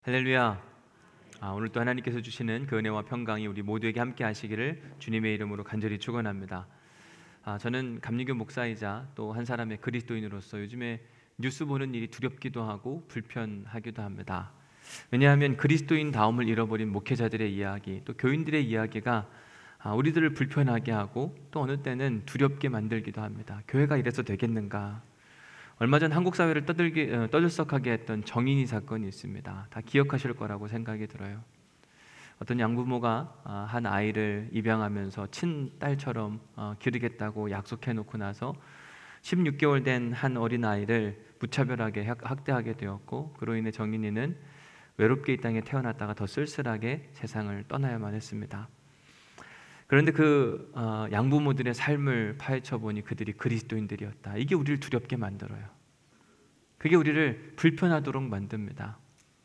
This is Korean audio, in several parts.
할렐루야. 오늘 또 하나님께서 주시는 그 은혜와 평강이 우리 모두에게 함께 하시기를 주님의 이름으로 간절히 축원합니다. 저는 감리교 목사이자 또 한 사람의 그리스도인으로서 요즘에 뉴스 보는 일이 두렵기도 하고 불편하기도 합니다. 왜냐하면 그리스도인다움을 잃어버린 목회자들의 이야기, 또 교인들의 이야기가 우리들을 불편하게 하고 또 어느 때는 두렵게 만들기도 합니다. 교회가 이래서 되겠는가? 얼마 전 한국 사회를 떠들썩하게 했던 정인이 사건이 있습니다. 다 기억하실 거라고 생각이 들어요. 어떤 양부모가 한 아이를 입양하면서 친딸처럼 기르겠다고 약속해놓고 나서 16개월 된 한 어린 아이를 무차별하게 학대하게 되었고, 그로 인해 정인이는 외롭게 이 땅에 태어났다가 더 쓸쓸하게 세상을 떠나야만 했습니다. 그런데 그 양부모들의 삶을 파헤쳐 보니 그들이 그리스도인들이었다. 이게 우리를 두렵게 만들어요. 그게 우리를 불편하도록 만듭니다.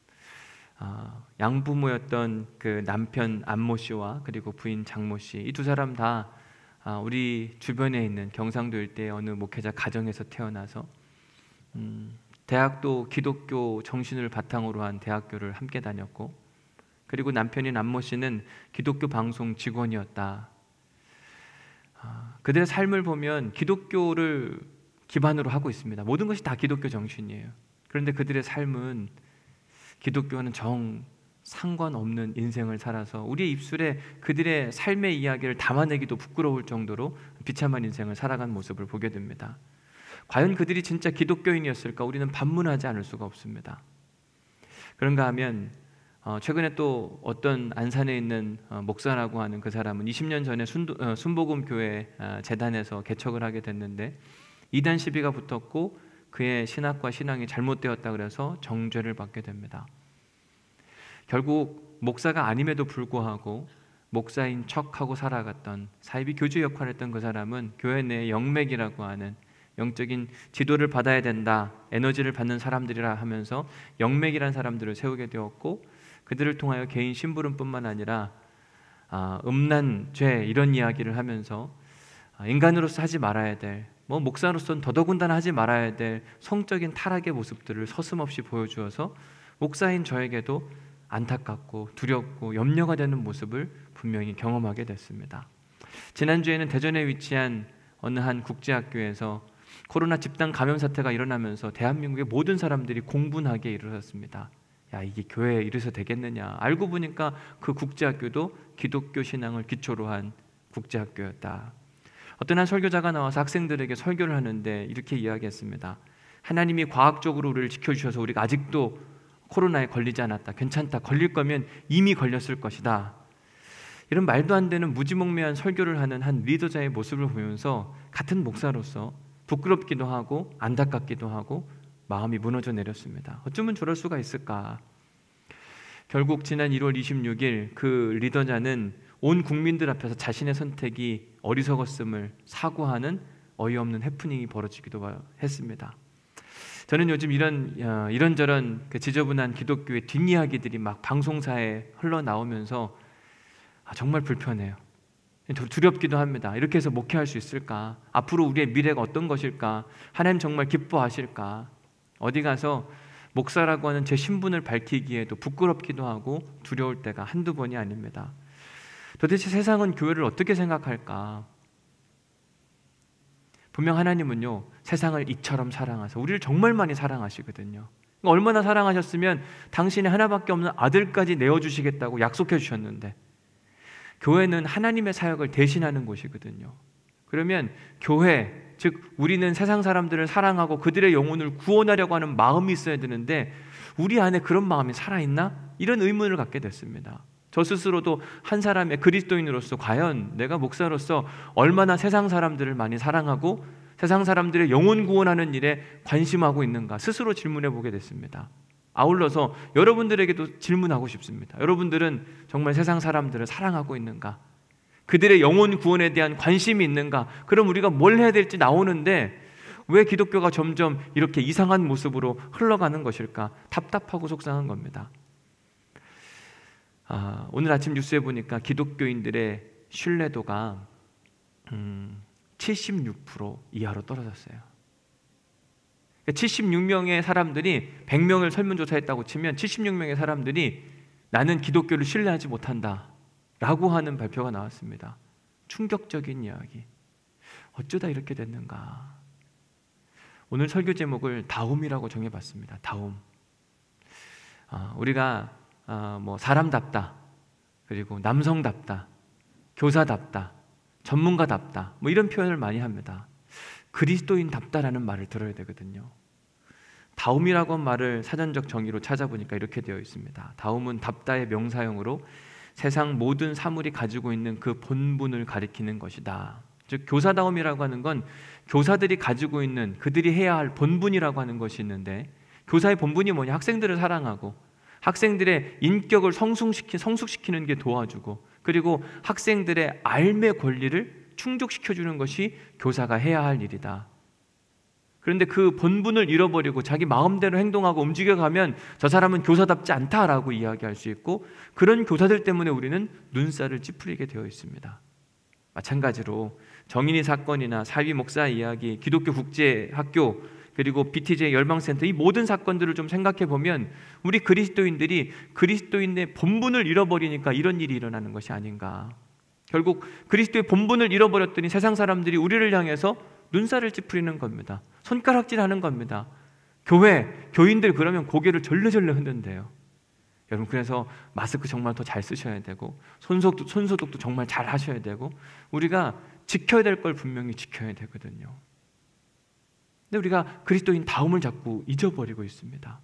양부모였던 그 남편 안모 씨와 그리고 부인 장모 씨, 이 두 사람 다 우리 주변에 있는 경상도 일대의 어느 목회자 가정에서 태어나서 대학도 기독교 정신을 바탕으로 한 대학교를 함께 다녔고, 그리고 남편인 안모 씨는 기독교 방송 직원이었다. 그들의 삶을 보면 기독교를 기반으로 하고 있습니다. 모든 것이 다 기독교 정신이에요. 그런데 그들의 삶은 기독교와는 정 상관없는 인생을 살아서 우리의 입술에 그들의 삶의 이야기를 담아내기도 부끄러울 정도로 비참한 인생을 살아간 모습을 보게 됩니다. 과연 그들이 진짜 기독교인이었을까? 우리는 반문하지 않을 수가 없습니다. 그런가 하면 최근에 또 어떤 안산에 있는 목사라고 하는 그 사람은 20년 전에 순복음교회 재단에서 개척을 하게 됐는데 이단 시비가 붙었고 그의 신학과 신앙이 잘못되었다 그래서 정죄를 받게 됩니다. 결국 목사가 아님에도 불구하고 목사인 척하고 살아갔던 사이비 교주 역할을 했던 그 사람은 교회 내 영맥이라고 하는 영적인 지도를 받아야 된다, 에너지를 받는 사람들이라 하면서 영맥이라는 사람들을 세우게 되었고, 그들을 통하여 개인 심부름뿐만 아니라 음란, 죄 이런 이야기를 하면서 인간으로서 하지 말아야 될, 목사로서는 더더군다나 하지 말아야 될 성적인 타락의 모습들을 서슴없이 보여주어서 목사인 저에게도 안타깝고 두렵고 염려가 되는 모습을 분명히 경험하게 됐습니다. 지난주에는 대전에 위치한 어느 한 국제학교에서 코로나 집단 감염 사태가 일어나면서 대한민국의 모든 사람들이 공분하게 일어섰습니다. 야, 이게 교회에 이래서 되겠느냐? 알고 보니까 그 국제학교도 기독교 신앙을 기초로 한 국제학교였다. 어떤 한 설교자가 나와서 학생들에게 설교를 하는데 이렇게 이야기했습니다. 하나님이 과학적으로 우리를 지켜주셔서 우리가 아직도 코로나에 걸리지 않았다. 괜찮다. 걸릴 거면 이미 걸렸을 것이다. 이런 말도 안 되는 무지몽매한 설교를 하는 한 리더자의 모습을 보면서 같은 목사로서 부끄럽기도 하고 안타깝기도 하고 마음이 무너져 내렸습니다. 어쩌면 저럴 수가 있을까? 결국 지난 1월 26일 그 리더자는 온 국민들 앞에서 자신의 선택이 어리석었음을 사과하는 어이없는 해프닝이 벌어지기도 했습니다. 저는 요즘 이런저런 그 지저분한 기독교의 뒷이야기들이 막 방송사에 흘러나오면서 정말 불편해요. 두렵기도 합니다. 이렇게 해서 목회할 수 있을까? 앞으로 우리의 미래가 어떤 것일까? 하나님 정말 기뻐하실까? 어디 가서 목사라고 하는 제 신분을 밝히기에도 부끄럽기도 하고 두려울 때가 한두 번이 아닙니다. 도대체 세상은 교회를 어떻게 생각할까? 분명 하나님은요, 세상을 이처럼 사랑하셔서 우리를 정말 많이 사랑하시거든요. 얼마나 사랑하셨으면 당신의 하나밖에 없는 아들까지 내어주시겠다고 약속해 주셨는데, 교회는 하나님의 사역을 대신하는 곳이거든요. 그러면 교회, 즉 우리는 세상 사람들을 사랑하고 그들의 영혼을 구원하려고 하는 마음이 있어야 되는데 우리 안에 그런 마음이 살아있나? 이런 의문을 갖게 됐습니다. 저 스스로도 한 사람의 그리스도인으로서 과연 내가 목사로서 얼마나 세상 사람들을 많이 사랑하고 세상 사람들의 영혼 구원하는 일에 관심하고 있는가 스스로 질문해 보게 됐습니다. 아울러서 여러분들에게도 질문하고 싶습니다. 여러분들은 정말 세상 사람들을 사랑하고 있는가? 그들의 영혼 구원에 대한 관심이 있는가? 그럼 우리가 뭘 해야 될지 나오는데 왜 기독교가 점점 이렇게 이상한 모습으로 흘러가는 것일까? 답답하고 속상한 겁니다. 오늘 아침 뉴스에 보니까 기독교인들의 신뢰도가 76% 이하로 떨어졌어요. 76명의 사람들이 100명을 설문조사했다고 치면 76명의 사람들이 나는 기독교를 신뢰하지 못한다 라고 하는 발표가 나왔습니다. 충격적인 이야기. 어쩌다 이렇게 됐는가. 오늘 설교 제목을 다움이라고 정해봤습니다. 다움. 우리가 사람답다, 그리고 남성답다, 교사답다, 전문가답다, 이런 표현을 많이 합니다. 그리스도인답다라는 말을 들어야 되거든요. 다움이라고 한 말을 사전적 정의로 찾아보니까 이렇게 되어 있습니다. 다움은 답다의 명사형으로 세상 모든 사물이 가지고 있는 그 본분을 가리키는 것이다. 즉 교사다움이라고 하는 건 교사들이 가지고 있는 그들이 해야 할 본분이라고 하는 것이 있는데, 교사의 본분이 뭐냐? 학생들을 사랑하고 학생들의 인격을 성숙시키는 게 도와주고, 그리고 학생들의 삶의 권리를 충족시켜주는 것이 교사가 해야 할 일이다. 그런데 그 본분을 잃어버리고 자기 마음대로 행동하고 움직여가면 저 사람은 교사답지 않다라고 이야기할 수 있고, 그런 교사들 때문에 우리는 눈살을 찌푸리게 되어 있습니다. 마찬가지로 정인이 사건이나 사위 목사 이야기, 기독교 국제학교, 그리고 BTJ 열방센터, 이 모든 사건들을 좀 생각해 보면 우리 그리스도인들이 그리스도인의 본분을 잃어버리니까 이런 일이 일어나는 것이 아닌가. 결국 그리스도의 본분을 잃어버렸더니 세상 사람들이 우리를 향해서 눈살을 찌푸리는 겁니다. 손가락질하는 겁니다. 교인들 그러면 고개를 절레절레 흔든대요. 여러분, 그래서 마스크 정말 더 잘 쓰셔야 되고 손소독도 정말 잘 하셔야 되고, 우리가 지켜야 될 걸 분명히 지켜야 되거든요. 근데 우리가 그리스도인 다움을 자꾸 잊어버리고 있습니다.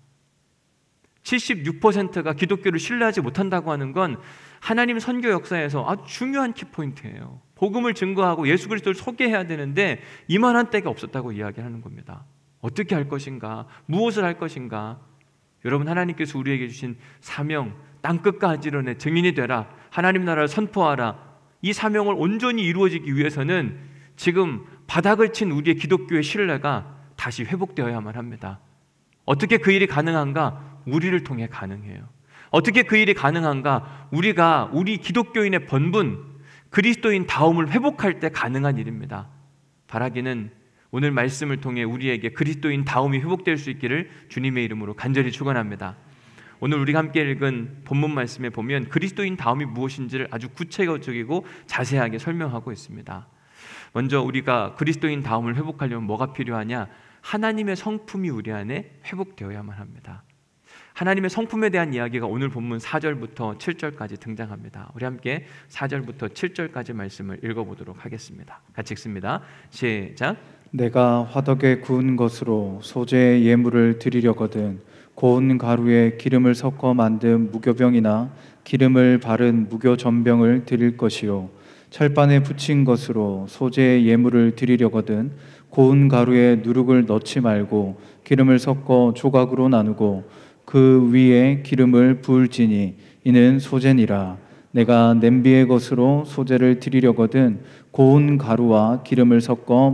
76%가 기독교를 신뢰하지 못한다고 하는 건 하나님 선교 역사에서 아주 중요한 키포인트예요. 복음을 증거하고 예수 그리스도를 소개해야 되는데 이만한 때가 없었다고 이야기하는 겁니다. 어떻게 할 것인가? 무엇을 할 것인가? 여러분, 하나님께서 우리에게 주신 사명, 땅끝까지 이르러 증인이 되라, 하나님 나라를 선포하라, 이 사명을 온전히 이루어지기 위해서는 지금 바닥을 친 우리의 기독교의 신뢰가 다시 회복되어야만 합니다. 어떻게 그 일이 가능한가? 우리를 통해 가능해요. 어떻게 그 일이 가능한가? 우리가 우리 기독교인의 본분, 그리스도인 다움을 회복할 때 가능한 일입니다. 바라기는 오늘 말씀을 통해 우리에게 그리스도인 다움이 회복될 수 있기를 주님의 이름으로 간절히 축원합니다. 오늘 우리가 함께 읽은 본문 말씀에 보면 그리스도인 다움이 무엇인지를 아주 구체적이고 자세하게 설명하고 있습니다. 먼저 우리가 그리스도인 다움을 회복하려면 뭐가 필요하냐? 하나님의 성품이 우리 안에 회복되어야만 합니다. 하나님의 성품에 대한 이야기가 오늘 본문 4절부터 7절까지 등장합니다. 우리 함께 4절부터 7절까지 말씀을 읽어보도록 하겠습니다. 같이 읽습니다. 시작. 내가 화덕에 구운 것으로 소재의 예물을 드리려거든 고운 가루에 기름을 섞어 만든 무교병이나 기름을 바른 무교전병을 드릴 것이요, 철판에 붙인 것으로 소재의 예물을 드리려거든 고운 가루에 누룩을 넣지 말고 기름을 섞어 조각으로 나누고 그 위에 기름을 부을지니 이는 소재니라. 내가 냄비의 것으로 소재를 드리려거든 고운 가루와 기름을 섞어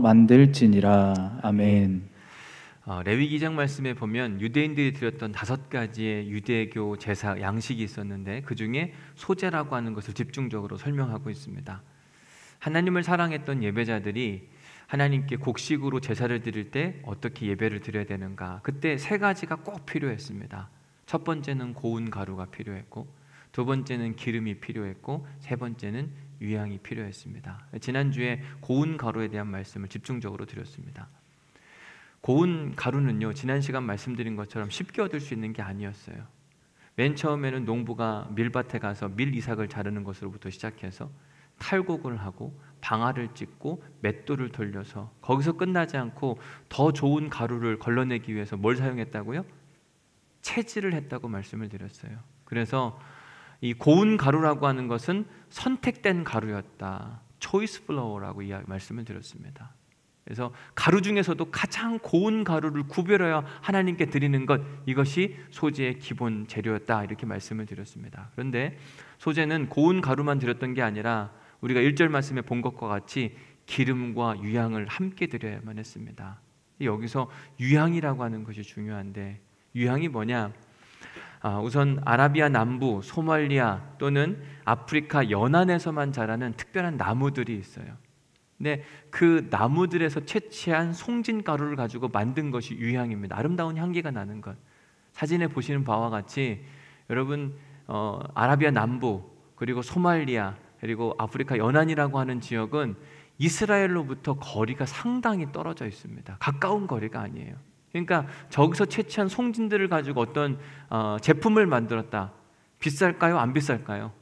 만들지니라. 아멘. 레위기장 말씀에 보면 유대인들이 드렸던 5가지의 유대교 제사 양식이 있었는데 그 중에 소제라고 하는 것을 집중적으로 설명하고 있습니다. 하나님을 사랑했던 예배자들이 하나님께 곡식으로 제사를 드릴 때 어떻게 예배를 드려야 되는가, 그때 3가지가 꼭 필요했습니다. 첫 번째는 고운 가루가 필요했고, 두 번째는 기름이 필요했고, 세 번째는 유향이 필요했습니다. 지난주에 고운 가루에 대한 말씀을 집중적으로 드렸습니다. 고운 가루는요, 지난 시간 말씀드린 것처럼 쉽게 얻을 수 있는 게 아니었어요. 맨 처음에는 농부가 밀밭에 가서 밀 이삭을 자르는 것으로부터 시작해서 탈곡을 하고 방아를 찢고 맷돌을 돌려서, 거기서 끝나지 않고 더 좋은 가루를 걸러내기 위해서 뭘 사용했다고요? 채질을 했다고 말씀을 드렸어요. 그래서 이 고운 가루라고 하는 것은 선택된 가루였다, 초이스 플로어라고 말씀을 드렸습니다. 그래서 가루 중에서도 가장 고운 가루를 구별하여 하나님께 드리는 것, 이것이 소재의 기본 재료였다, 이렇게 말씀을 드렸습니다. 그런데 소재는 고운 가루만 드렸던 게 아니라 우리가 1절 말씀에 본 것과 같이 기름과 유향을 함께 드려야만 했습니다. 여기서 유향이라고 하는 것이 중요한데, 유향이 뭐냐? 우선 아라비아 남부, 소말리아 또는 아프리카 연안에서만 자라는 특별한 나무들이 있어요. 근데 그 나무들에서 채취한 송진가루를 가지고 만든 것이 유향입니다. 아름다운 향기가 나는 것. 사진에 보시는 바와 같이 여러분 아라비아 남부 그리고 소말리아 그리고 아프리카 연안이라고 하는 지역은 이스라엘로부터 거리가 상당히 떨어져 있습니다. 가까운 거리가 아니에요. 그러니까 저기서 채취한 송진들을 가지고 어떤 제품을 만들었다. 비쌀까요? 안 비쌀까요?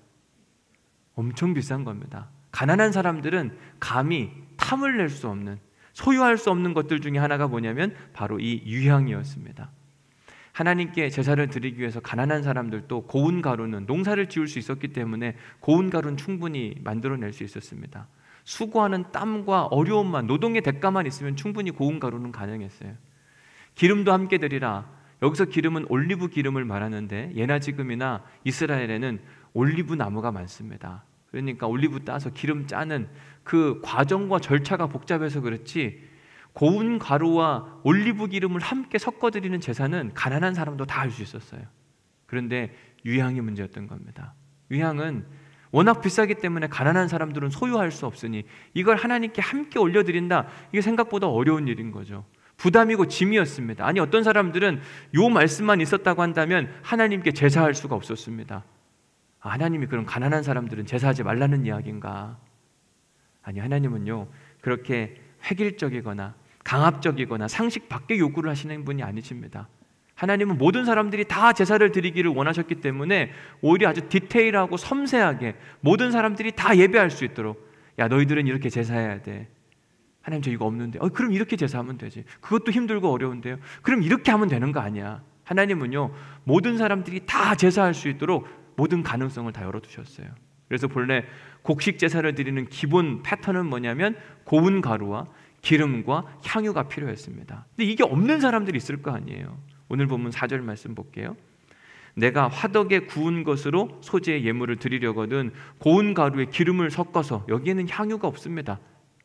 엄청 비싼 겁니다. 가난한 사람들은 감히 탐을 낼 수 없는, 소유할 수 없는 것들 중에 하나가 뭐냐면 바로 이 유향이었습니다. 하나님께 제사를 드리기 위해서 가난한 사람들도 고운 가루는 농사를 지을 수 있었기 때문에 고운 가루는 충분히 만들어낼 수 있었습니다. 수고하는 땀과 어려움만, 노동의 대가만 있으면 충분히 고운 가루는 가능했어요. 기름도 함께 드리라. 여기서 기름은 올리브 기름을 말하는데 예나 지금이나 이스라엘에는 올리브 나무가 많습니다. 그러니까 올리브 따서 기름 짜는 그 과정과 절차가 복잡해서 그렇지 고운 가루와 올리브 기름을 함께 섞어드리는 제사는 가난한 사람도 다 할 수 있었어요. 그런데 유향이 문제였던 겁니다. 유향은 워낙 비싸기 때문에 가난한 사람들은 소유할 수 없으니 이걸 하나님께 함께 올려드린다. 이게 생각보다 어려운 일인 거죠. 부담이고 짐이었습니다. 아니 어떤 사람들은 요 말씀만 있었다고 한다면 하나님께 제사할 수가 없었습니다. 하나님이 그럼 가난한 사람들은 제사하지 말라는 이야기인가? 아니 하나님은요 그렇게 획일적이거나 강압적이거나 상식 밖의 요구를 하시는 분이 아니십니다. 하나님은 모든 사람들이 다 제사를 드리기를 원하셨기 때문에 오히려 아주 디테일하고 섬세하게 모든 사람들이 다 예배할 수 있도록 야 너희들은 이렇게 제사해야 돼. 하나님 저 이거 없는데 그럼 이렇게 제사하면 되지. 그것도 힘들고 어려운데요. 그럼 이렇게 하면 되는 거 아니야. 하나님은요 모든 사람들이 다 제사할 수 있도록 모든 가능성을 다 열어두셨어요. 그래서 본래 곡식 제사를 드리는 기본 패턴은 뭐냐면 고운 가루와 기름과 향유가 필요했습니다. 근데 이게 없는 사람들이 있을 거 아니에요. 오늘 본문 4절 말씀 볼게요. 내가 화덕에 구운 것으로 소재의 예물을 드리려거든 고운 가루에 기름을 섞어서, 여기에는 향유가 없습니다.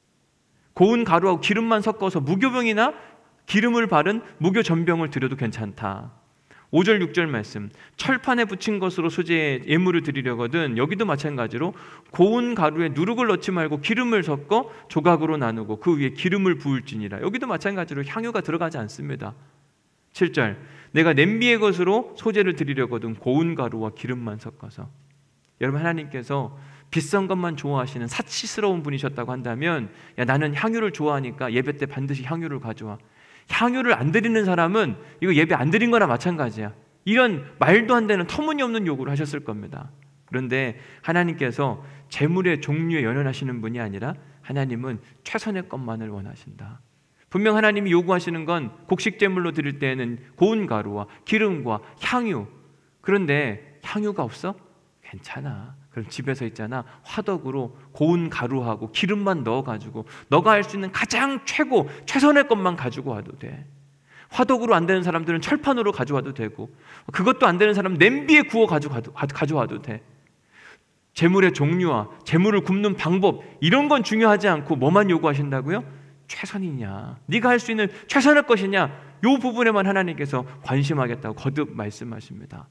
고운 가루하고 기름만 섞어서 무교병이나 기름을 바른 무교 전병을 드려도 괜찮다. 5절 6절 말씀, 철판에 붙인 것으로 소재의 예물을 드리려거든 여기도 마찬가지로 고운 가루에 누룩을 넣지 말고 기름을 섞어 조각으로 나누고 그 위에 기름을 부을지니라. 여기도 마찬가지로 향유가 들어가지 않습니다. 7절, 내가 냄비의 것으로 소재를 드리려거든 고운 가루와 기름만 섞어서. 여러분 하나님께서 비싼 것만 좋아하시는 사치스러운 분이셨다고 한다면 야 나는 향유를 좋아하니까 예배 때 반드시 향유를 가져와. 향유를 안 드리는 사람은 이거 예배 안 드린 거나 마찬가지야. 이런 말도 안 되는 터무니없는 요구를 하셨을 겁니다. 그런데 하나님께서 재물의 종류에 연연하시는 분이 아니라 하나님은 최선의 것만을 원하신다. 분명 하나님이 요구하시는 건 곡식 제물로 드릴 때에는 고운 가루와 기름과 향유. 그런데 향유가 없어? 괜찮아. 그럼 집에서 있잖아 화덕으로 고운 가루하고 기름만 넣어가지고 너가 할 수 있는 가장 최선의 것만 가지고 와도 돼. 화덕으로 안 되는 사람들은 철판으로 가져와도 되고 그것도 안 되는 사람은 냄비에 구워 가져와도 돼. 재물의 종류와 재물을 굽는 방법 이런 건 중요하지 않고 뭐만 요구하신다고요? 최선이냐, 네가 할 수 있는 최선의 것이냐, 이 부분에만 하나님께서 관심하겠다고 거듭 말씀하십니다.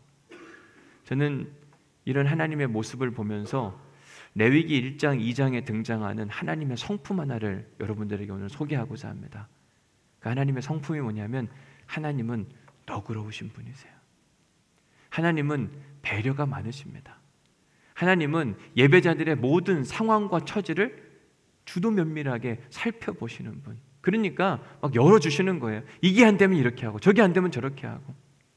저는 이런 하나님의 모습을 보면서 레위기 1장 2장에 등장하는 하나님의 성품 하나를 여러분들에게 오늘 소개하고자 합니다. 그 하나님의 성품이 뭐냐면 하나님은 너그러우신 분이세요. 하나님은 배려가 많으십니다. 하나님은 예배자들의 모든 상황과 처지를 주도 면밀하게 살펴보시는 분. 그러니까 막 열어주시는 거예요. 이게 안 되면 이렇게 하고 저게 안 되면 저렇게 하고.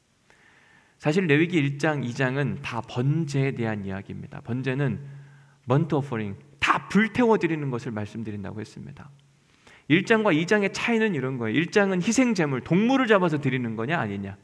사실 레위기 1장, 2장은 다 번제에 대한 이야기입니다. 번제는 burnt offering, 다 불태워드리는 것을 말씀드린다고 했습니다. 1장과 2장의 차이는 이런 거예요. 1장은 희생제물, 동물을 잡아서 드리는 거냐 아니냐.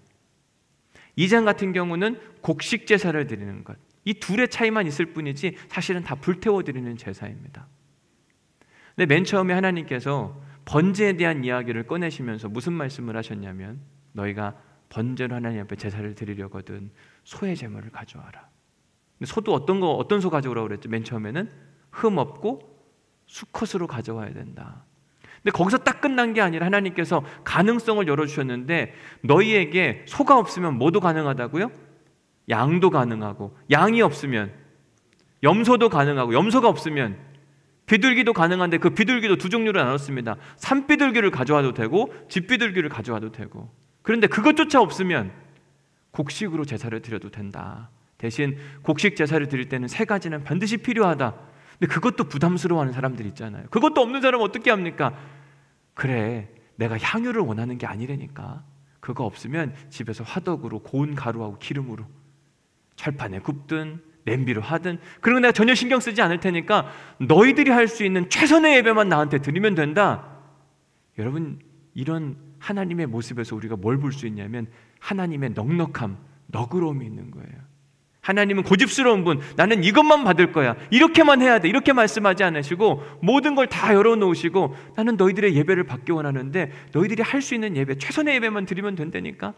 2장 같은 경우는 곡식 제사를 드리는 것. 이 둘의 차이만 있을 뿐이지 사실은 다 불태워드리는 제사입니다. 근데 맨 처음에 하나님께서 번제에 대한 이야기를 꺼내시면서 무슨 말씀을 하셨냐면 너희가 번제로 하나님 앞에 제사를 드리려거든 소의 제물을 가져와라. 근데 소도 어떤 소 가져오라고 그랬죠? 맨 처음에는 흠 없고 수컷으로 가져와야 된다. 근데 거기서 딱 끝난 게 아니라 하나님께서 가능성을 열어주셨는데 너희에게 소가 없으면 뭐도 가능하다고요? 양도 가능하고, 양이 없으면 염소도 가능하고, 염소가 없으면 비둘기도 가능한데 그 비둘기도 두 종류로 나눴습니다. 산비둘기를 가져와도 되고 집비둘기를 가져와도 되고. 그런데 그것조차 없으면 곡식으로 제사를 드려도 된다. 대신 곡식 제사를 드릴 때는 세 가지는 반드시 필요하다. 근데 그것도 부담스러워하는 사람들 있잖아요. 그것도 없는 사람은 어떻게 합니까? 그래, 내가 향유를 원하는 게 아니라니까. 그거 없으면 집에서 화덕으로 고운 가루하고 기름으로 철판에 굽든 냄비로 하든, 그리고 내가 전혀 신경 쓰지 않을 테니까 너희들이 할 수 있는 최선의 예배만 나한테 드리면 된다. 여러분, 이런 하나님의 모습에서 우리가 뭘 볼 수 있냐면 하나님의 넉넉함, 너그러움이 있는 거예요. 하나님은 고집스러운 분, 나는 이것만 받을 거야, 이렇게만 해야 돼, 이렇게 말씀하지 않으시고 모든 걸 다 열어놓으시고 나는 너희들의 예배를 받기 원하는데 너희들이 할 수 있는 예배, 최선의 예배만 드리면 된다니까.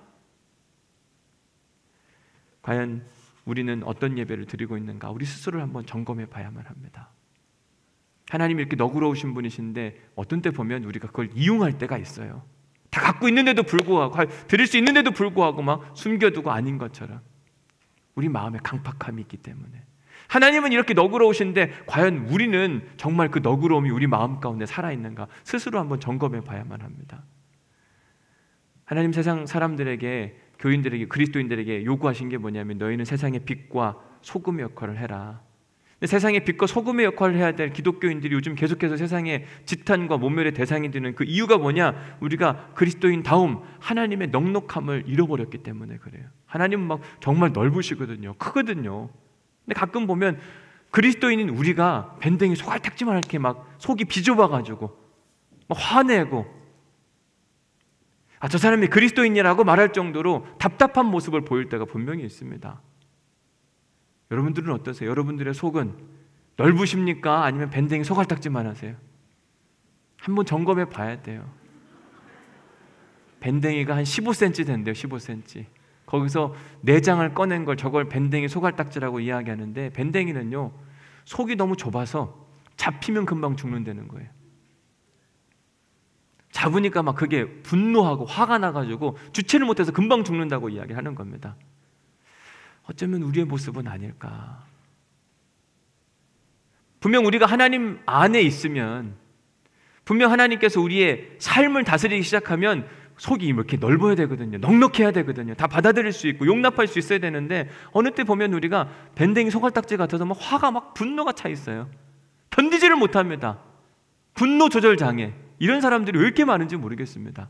과연 우리는 어떤 예배를 드리고 있는가? 우리 스스로를 한번 점검해 봐야만 합니다. 하나님이 이렇게 너그러우신 분이신데 어떤 때 보면 우리가 그걸 이용할 때가 있어요. 다 갖고 있는데도 불구하고, 드릴 수 있는데도 불구하고 막 숨겨두고 아닌 것처럼. 우리 마음에 강팍함이 있기 때문에. 하나님은 이렇게 너그러우신데 과연 우리는 정말 그 너그러움이 우리 마음 가운데 살아있는가? 스스로 한번 점검해 봐야만 합니다. 하나님 세상 사람들에게, 교인들에게, 그리스도인들에게 요구하신 게 뭐냐면 너희는 세상의 빛과 소금의 역할을 해라. 근데 세상의 빛과 소금의 역할을 해야 될 기독교인들이 요즘 계속해서 세상의 지탄과 모멸의 대상이 되는 그 이유가 뭐냐? 우리가 그리스도인다움 하나님의 넉넉함을 잃어버렸기 때문에 그래요. 하나님은 막 정말 넓으시거든요. 크거든요. 근데 가끔 보면 그리스도인인 우리가 밴댕이 소갈딱지만 이렇게 막 속이 비좁아가지고 막 화내고, 저 사람이 그리스도인이라고 말할 정도로 답답한 모습을 보일 때가 분명히 있습니다. 여러분들은 어떠세요? 여러분들의 속은 넓으십니까? 아니면 밴댕이 소갈딱지만 하세요? 한번 점검해 봐야 돼요. 밴댕이가 한 15cm 된대요. 15cm. 거기서 내장을 꺼낸 걸 저걸 밴댕이 소갈딱지라고 이야기하는데, 밴댕이는요 속이 너무 좁아서 잡히면 금방 죽는다는 거예요. 잡으니까 막 그게 분노하고 화가 나가지고 주체를 못해서 금방 죽는다고 이야기하는 겁니다. 어쩌면 우리의 모습은 아닐까. 분명 우리가 하나님 안에 있으면, 분명 하나님께서 우리의 삶을 다스리기 시작하면 속이 이렇게 넓어야 되거든요. 넉넉해야 되거든요. 다 받아들일 수 있고 용납할 수 있어야 되는데 어느 때 보면 우리가 밴댕이 소갈딱지 같아서 막 화가 막 분노가 차 있어요. 견디지를 못합니다. 분노 조절 장애. 이런 사람들이 왜 이렇게 많은지 모르겠습니다.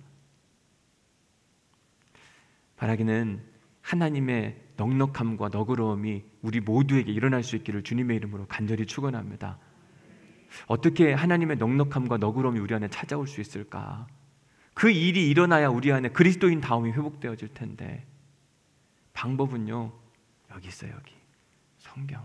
바라기는 하나님의 넉넉함과 너그러움이 우리 모두에게 일어날 수 있기를 주님의 이름으로 간절히 축원합니다. 어떻게 하나님의 넉넉함과 너그러움이 우리 안에 찾아올 수 있을까? 그 일이 일어나야 우리 안에 그리스도인 다움이 회복되어질 텐데, 방법은요 여기 있어요. 여기 성경.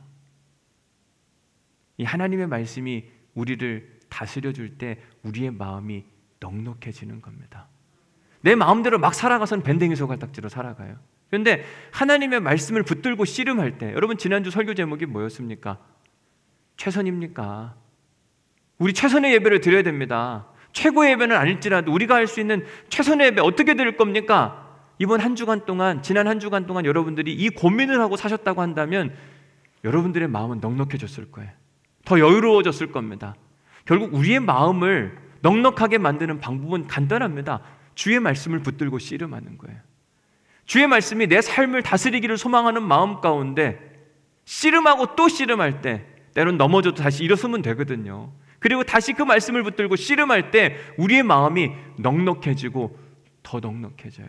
이 하나님의 말씀이 우리를 다스려줄 때 우리의 마음이 넉넉해지는 겁니다. 내 마음대로 막 살아가서는 밴댕이 소갈딱지로 살아가요. 그런데 하나님의 말씀을 붙들고 씨름할 때, 여러분 지난주 설교 제목이 뭐였습니까? 최선입니까? 우리 최선의 예배를 드려야 됩니다. 최고의 예배는 아닐지라도 우리가 할 수 있는 최선의 예배 어떻게 드릴 겁니까? 이번 한 주간 동안, 지난 한 주간 동안 여러분들이 이 고민을 하고 사셨다고 한다면 여러분들의 마음은 넉넉해졌을 거예요. 더 여유로워졌을 겁니다. 결국 우리의 마음을 넉넉하게 만드는 방법은 간단합니다. 주의 말씀을 붙들고 씨름하는 거예요. 주의 말씀이 내 삶을 다스리기를 소망하는 마음 가운데 씨름하고 또 씨름할 때, 때론 넘어져도 다시 일어서면 되거든요. 그리고 다시 그 말씀을 붙들고 씨름할 때 우리의 마음이 넉넉해지고 더 넉넉해져요.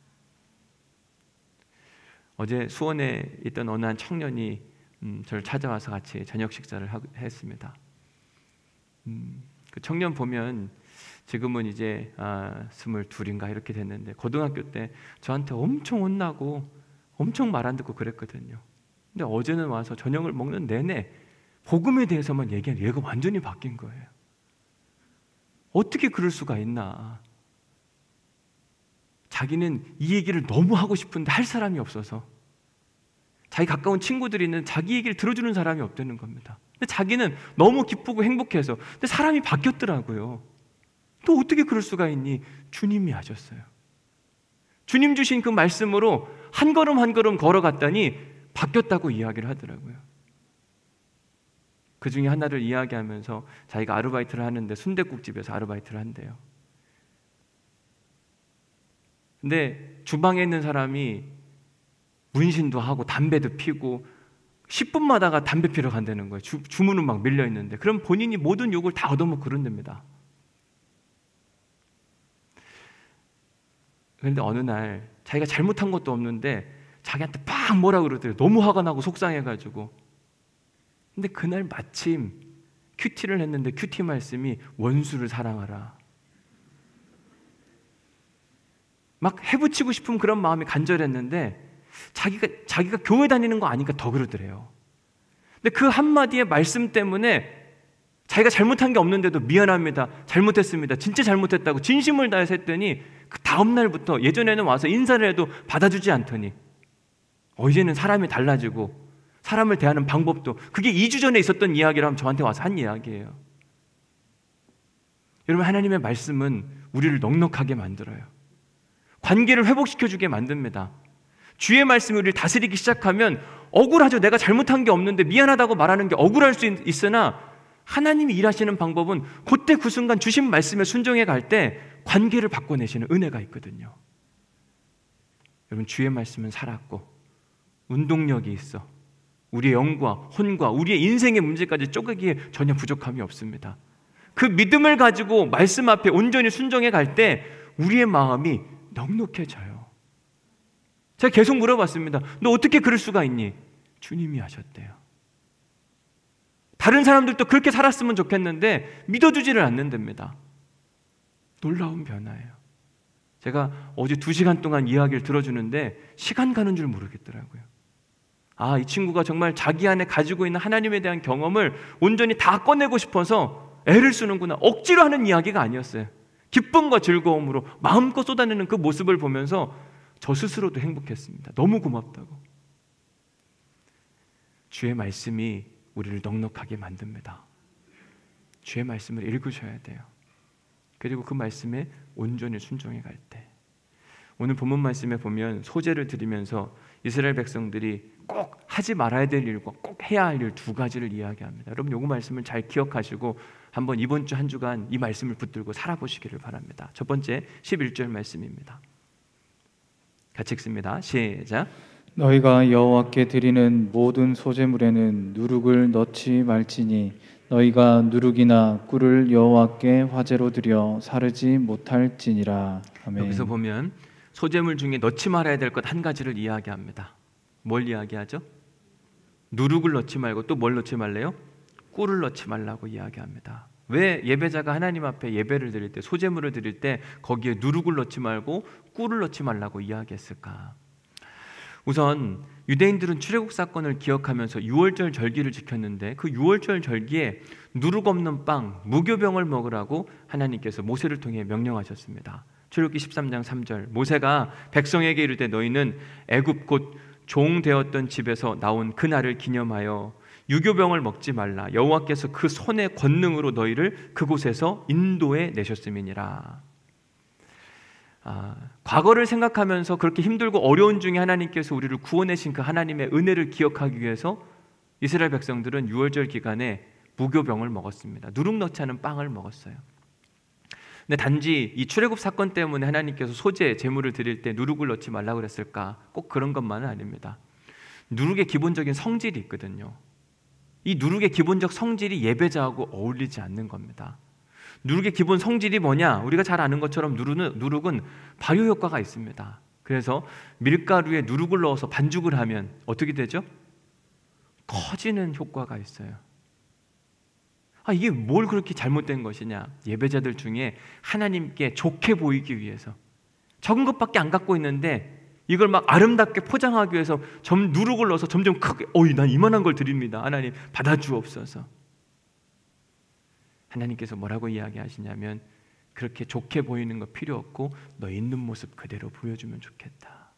어제 수원에 있던 어느 한 청년이 저를 찾아와서 같이 저녁 식사를 했습니다. 그 청년 보면 지금은 이제 22인가 이렇게 됐는데, 고등학교 때 저한테 엄청 혼나고 엄청 말 안 듣고 그랬거든요. 근데 어제는 와서 저녁을 먹는 내내 복음에 대해서만 얘기하는, 얘가 완전히 바뀐 거예요. 어떻게 그럴 수가 있나. 자기는 이 얘기를 너무 하고 싶은데 할 사람이 없어서, 자기 가까운 친구들이 있는 자기 얘기를 들어주는 사람이 없다는 겁니다. 근데 자기는 너무 기쁘고 행복해서, 근데 사람이 바뀌었더라고요. 또 어떻게 그럴 수가 있니? 주님이 하셨어요. 주님 주신 그 말씀으로 한 걸음 한 걸음 걸어갔더니 바뀌었다고 이야기를 하더라고요. 그 중에 하나를 이야기하면서 자기가 아르바이트를 하는데 순댓국집에서 아르바이트를 한대요. 근데 주방에 있는 사람이 문신도 하고 담배도 피고 10분마다가 담배 피러 간다는 거예요. 주문은 막 밀려 있는데. 그럼 본인이 모든 욕을 다 얻어먹고 그런답니다. 그런데 어느 날 자기가 잘못한 것도 없는데 자기한테 막 뭐라 그러더래요. 너무 화가 나고 속상해가지고. 근데 그날 마침 큐티를 했는데 큐티 말씀이 원수를 사랑하라. 막 해붙이고 싶은 그런 마음이 간절했는데 자기가 교회 다니는 거 아니까 더 그러더래요. 근데 그 한마디의 말씀 때문에 자기가 잘못한 게 없는데도 미안합니다, 잘못했습니다, 진짜 잘못했다고 진심을 다해서 했더니 그 다음 날부터 예전에는 와서 인사를 해도 받아주지 않더니 이제는 사람이 달라지고 사람을 대하는 방법도, 그게 2주 전에 있었던 이야기라면 저한테 와서 한 이야기예요. 여러분, 하나님의 말씀은 우리를 넉넉하게 만들어요. 관계를 회복시켜주게 만듭니다. 주의 말씀이 우리를 다스리기 시작하면 억울하죠. 내가 잘못한 게 없는데 미안하다고 말하는 게 억울할 수 있으나 하나님이 일하시는 방법은 그때 그 순간 주신 말씀에 순종해 갈 때 관계를 바꿔내시는 은혜가 있거든요. 여러분, 주의 말씀은 살았고 운동력이 있어 우리의 영과 혼과 우리의 인생의 문제까지 쪼개기에 전혀 부족함이 없습니다. 그 믿음을 가지고 말씀 앞에 온전히 순종해 갈 때 우리의 마음이 넉넉해져요. 제가 계속 물어봤습니다. 너 어떻게 그럴 수가 있니? 주님이 하셨대요. 다른 사람들도 그렇게 살았으면 좋겠는데 믿어주지를 않는답니다. 놀라운 변화예요. 제가 어제 2시간 동안 이야기를 들어주는데 시간 가는 줄 모르겠더라고요. 이 친구가 정말 자기 안에 가지고 있는 하나님에 대한 경험을 온전히 다 꺼내고 싶어서 애를 쓰는구나. 억지로 하는 이야기가 아니었어요. 기쁨과 즐거움으로 마음껏 쏟아내는 그 모습을 보면서 저 스스로도 행복했습니다. 너무 고맙다고. 주의 말씀이 우리를 넉넉하게 만듭니다. 주의 말씀을 읽으셔야 돼요. 그리고 그 말씀에 온전히 순종해 갈 때, 오늘 본문 말씀에 보면 소제를 드리면서 이스라엘 백성들이 꼭 하지 말아야 될 일과 꼭 해야 할 일 2가지를 이야기합니다. 여러분, 요거 말씀을 잘 기억하시고 한번 이번 주 한 주간 이 말씀을 붙들고 살아보시기를 바랍니다. 첫 번째 11절 말씀입니다. 같이 읽습니다. 시작. 너희가 여호와께 드리는 모든 소제물에는 누룩을 넣지 말지니 너희가 누룩이나 꿀을 여호와께 화제로 드려 사르지 못할지니라. 아멘. 여기서 보면 소제물 중에 넣지 말아야 될 것 1가지를 이야기합니다. 뭘 이야기하죠? 누룩을 넣지 말고 또 뭘 넣지 말래요? 꿀을 넣지 말라고 이야기합니다. 왜 예배자가 하나님 앞에 예배를 드릴 때, 소제물을 드릴 때 거기에 누룩을 넣지 말고 꿀을 넣지 말라고 이야기했을까? 우선 유대인들은 출애굽 사건을 기억하면서 유월절 절기를 지켰는데 그 유월절 절기에 누룩 없는 빵, 무교병을 먹으라고 하나님께서 모세를 통해 명령하셨습니다. 출애굽기 13장 3절, 모세가 백성에게 이르되 너희는 애굽 곧 종 되었던 집에서 나온 그날을 기념하여 유교병을 먹지 말라. 여호와께서 그 손의 권능으로 너희를 그곳에서 인도해 내셨음이니라. 과거를 생각하면서 그렇게 힘들고 어려운 중에 하나님께서 우리를 구원하신 그 하나님의 은혜를 기억하기 위해서 이스라엘 백성들은 유월절 기간에 무교병을 먹었습니다. 누룩 넣지 않은 빵을 먹었어요. 근데 단지 이 출애굽 사건 때문에 하나님께서 소제, 제물을 드릴 때 누룩을 넣지 말라고 그랬을까? 꼭 그런 것만은 아닙니다. 누룩의 기본적인 성질이 있거든요. 이 누룩의 기본적 성질이 예배자하고 어울리지 않는 겁니다. 누룩의 기본 성질이 뭐냐? 우리가 잘 아는 것처럼 누룩은 발효 효과가 있습니다. 그래서 밀가루에 누룩을 넣어서 반죽을 하면 어떻게 되죠? 커지는 효과가 있어요. 이게 뭘 그렇게 잘못된 것이냐? 예배자들 중에 하나님께 좋게 보이기 위해서 적은 것밖에 안 갖고 있는데 이걸 막 아름답게 포장하기 위해서 누룩을 넣어서 점점 크게 난 이만한 걸 드립니다. 하나님 받아주옵소서. 하나님께서 뭐라고 이야기하시냐면 그렇게 좋게 보이는 거 필요 없고 너 있는 모습 그대로 보여주면 좋겠다.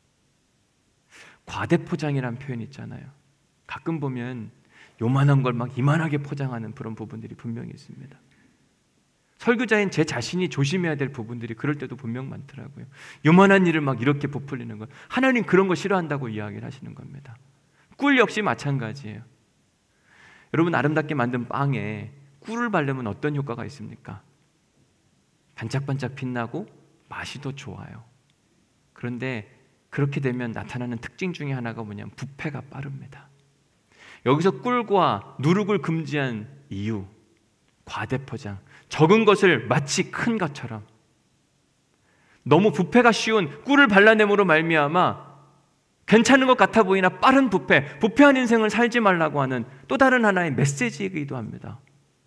과대포장이라는 표현 있잖아요. 가끔 보면 요만한 걸 막 이만하게 포장하는 그런 부분들이 분명히 있습니다. 설교자인 제 자신이 조심해야 될 부분들이 그럴 때도 분명 많더라고요. 요만한 일을 막 이렇게 부풀리는 것, 하나님 그런 거 싫어한다고 이야기를 하시는 겁니다. 꿀 역시 마찬가지예요. 여러분, 아름답게 만든 빵에 꿀을 바르면 어떤 효과가 있습니까? 반짝반짝 빛나고 맛이 더 좋아요. 그런데 그렇게 되면 나타나는 특징 중에 하나가 뭐냐면 부패가 빠릅니다. 여기서 꿀과 누룩을 금지한 이유, 과대포장, 적은 것을 마치 큰 것처럼, 너무 부패가 쉬운 꿀을 발라냄으로 말미암아 괜찮은 것 같아 보이나 빠른 부패, 부패한 인생을 살지 말라고 하는 또 다른 하나의 메시지이기도 합니다.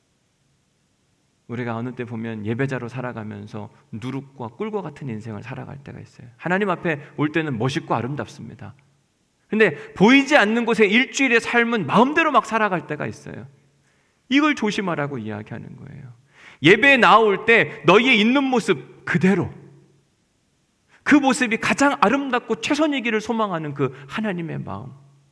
우리가 어느 때 보면 예배자로 살아가면서 누룩과 꿀과 같은 인생을 살아갈 때가 있어요. 하나님 앞에 올 때는 멋있고 아름답습니다. 근데 보이지 않는 곳에 일주일의 삶은 마음대로 막 살아갈 때가 있어요. 이걸 조심하라고 이야기하는 거예요. 예배에 나올 때 너희의 있는 모습 그대로, 그 모습이 가장 아름답고 최선이기를 소망하는 그 하나님의 마음,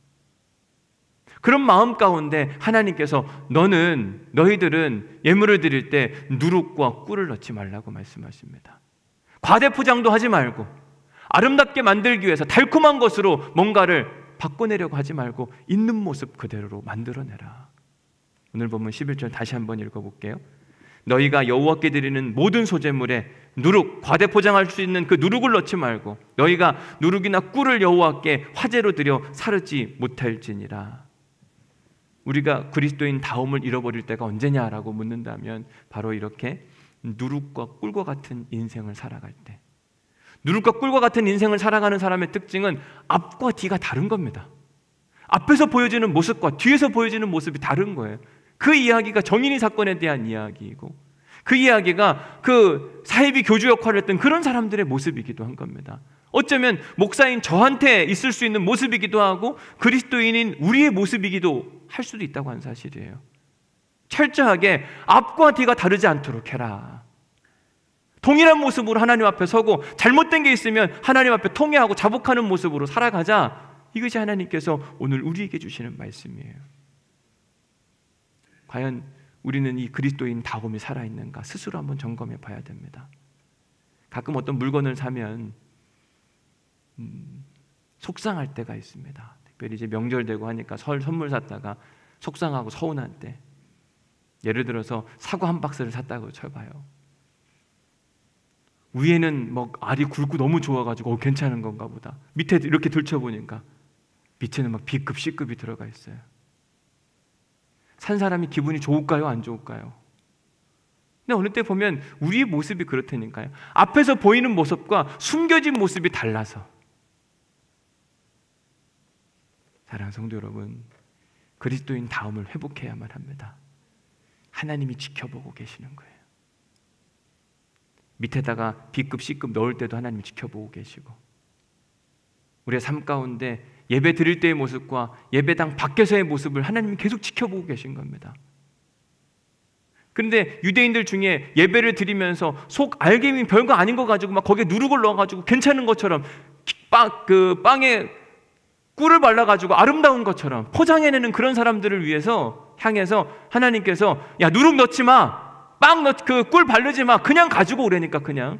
그런 마음 가운데 하나님께서 너희들은 예물을 드릴 때 누룩과 꿀을 넣지 말라고 말씀하십니다. 과대 포장도 하지 말고 아름답게 만들기 위해서 달콤한 것으로 뭔가를 바꿔내려고 하지 말고 있는 모습 그대로로 만들어내라. 오늘 본문 11절 다시 한번 읽어볼게요. 너희가 여호와께 드리는 모든 소제물에 누룩, 과대 포장할 수 있는 그 누룩을 넣지 말고 너희가 누룩이나 꿀을 여호와께 화제로 드려 사르지 못할지니라. 우리가 그리스도인 다움을 잃어버릴 때가 언제냐라고 묻는다면 바로 이렇게 누룩과 꿀과 같은 인생을 살아갈 때, 누룩과 꿀과 같은 인생을 살아가는 사람의 특징은 앞과 뒤가 다른 겁니다. 앞에서 보여지는 모습과 뒤에서 보여지는 모습이 다른 거예요. 그 이야기가 정인이 사건에 대한 이야기이고, 그 이야기가 그 사이비 교주 역할을 했던 그런 사람들의 모습이기도 한 겁니다. 어쩌면 목사인 저한테 있을 수 있는 모습이기도 하고 그리스도인인 우리의 모습이기도 할 수도 있다고 하는 사실이에요. 철저하게 앞과 뒤가 다르지 않도록 해라. 동일한 모습으로 하나님 앞에 서고 잘못된 게 있으면 하나님 앞에 통회하고 자복하는 모습으로 살아가자. 이것이 하나님께서 오늘 우리에게 주시는 말씀이에요. 과연 우리는 이 그리스도인 다움이 살아있는가 스스로 한번 점검해 봐야 됩니다. 가끔 어떤 물건을 사면 속상할 때가 있습니다. 특별히 이제 명절 되고 하니까 선물 샀다가 속상하고 서운한 때, 예를 들어서 사과 한 박스를 샀다고 쳐봐요. 위에는 뭐 알이 굵고 너무 좋아가지고 괜찮은 건가 보다. 밑에 이렇게 들춰보니까 밑에는 막 B급, C급이 들어가 있어요. 산 사람이 기분이 좋을까요? 안 좋을까요? 근데 어느 때 보면 우리의 모습이 그렇다니까요. 앞에서 보이는 모습과 숨겨진 모습이 달라서. 사랑하는 성도 여러분, 그리스도인 다움을 회복해야만 합니다. 하나님이 지켜보고 계시는 거예요. 밑에다가 B급, C급 넣을 때도 하나님이 지켜보고 계시고, 우리의 삶 가운데 예배 드릴 때의 모습과 예배당 밖에서의 모습을 하나님이 계속 지켜보고 계신 겁니다. 그런데 유대인들 중에 예배를 드리면서 속 알갱이 별거 아닌 거 가지고 막 거기에 누룩을 넣어가지고 괜찮은 것처럼 빵에 꿀을 발라가지고 아름다운 것처럼 포장해내는 그런 사람들을 향해서 하나님께서 야, 누룩 넣지 마, 꿀 바르지 마, 그냥 가지고 오라니까. 그냥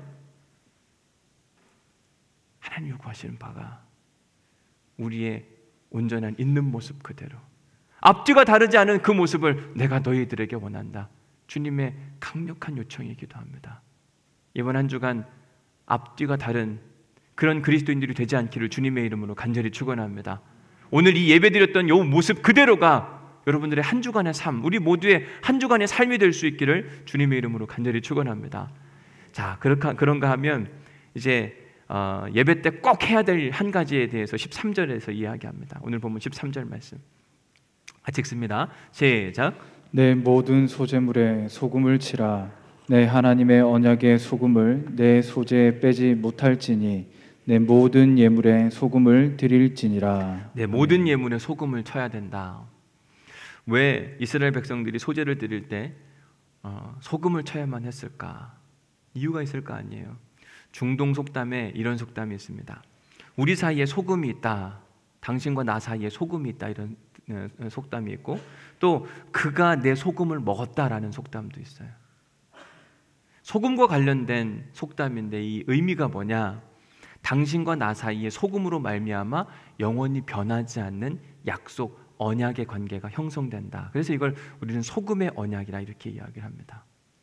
하나님 요구하시는 바가 우리의 온전한 있는 모습 그대로, 앞뒤가 다르지 않은 그 모습을 내가 너희들에게 원한다. 주님의 강력한 요청이기도 합니다. 이번 한 주간 앞뒤가 다른 그런 그리스도인들이 되지 않기를 주님의 이름으로 간절히 축원합니다. 오늘 이 예배드렸던 이 모습 그대로가 여러분들의 한 주간의 삶, 우리 모두의 한 주간의 삶이 될 수 있기를 주님의 이름으로 간절히 축원합니다. 자, 그런가 하면 이제 예배 때 꼭 해야 될 한 가지에 대해서 13절에서 이야기합니다. 오늘 보면 13절 말씀 같이 읽습니다. 시작. 내 모든 소제물에 소금을 치라. 내 하나님의 언약의 소금을 내 소재에 빼지 못할지니 내 모든 예물에 소금을 드릴지니라. 내 모든 예물에 소금을 쳐야 된다. 왜 이스라엘 백성들이 소제를 드릴 때 소금을 쳐야만 했을까? 이유가 있을 거 아니에요. 중동 속담에 이런 속담이 있습니다. 우리 사이에 소금이 있다, 당신과 나 사이에 소금이 있다, 이런 속담이 있고, 또 그가 내 소금을 먹었다라는 속담도 있어요. 소금과 관련된 속담인데 이 의미가 뭐냐? 당신과 나 사이에 소금으로 말미암아 영원히 변하지 않는 약속, 언약의 관계가 형성된다. 그래서 이걸 우리는 소금의 언약이라 이렇게 이야기를 합니다.